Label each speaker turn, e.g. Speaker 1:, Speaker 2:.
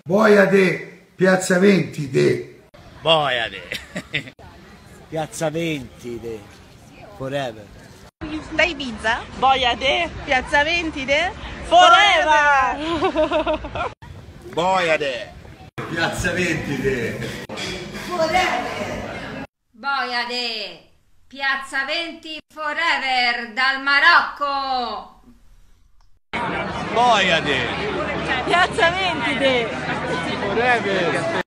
Speaker 1: Boia de Piazza 20 de.
Speaker 2: Boia de.
Speaker 3: Piazza 20 de. Forever.
Speaker 4: Da Ibiza?
Speaker 5: Boia de.
Speaker 4: Piazza 20 de?
Speaker 5: Forever!
Speaker 2: Boia de.
Speaker 1: Piazza 20 de.
Speaker 6: Boia de Piazza 20 Forever dal Marocco.
Speaker 2: Boia de.
Speaker 5: Piazza 20 de.
Speaker 2: Forever.